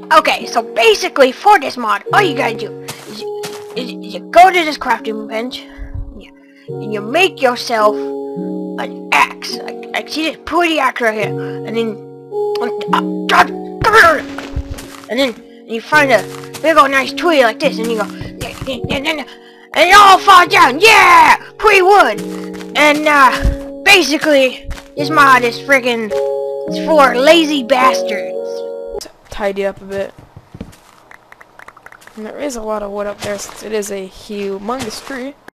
Okay, so basically for this mod, all you gotta do is you go to this crafting bench, and you make yourself an axe. I see this pretty axe right here, and then you find a big old nice tree like this, and you go, and it all falls down. Yeah, pretty wood. And basically, this mod is friggin' it's for lazy bastards. Tidy up a bit. And there is a lot of wood up there since it is a humongous tree.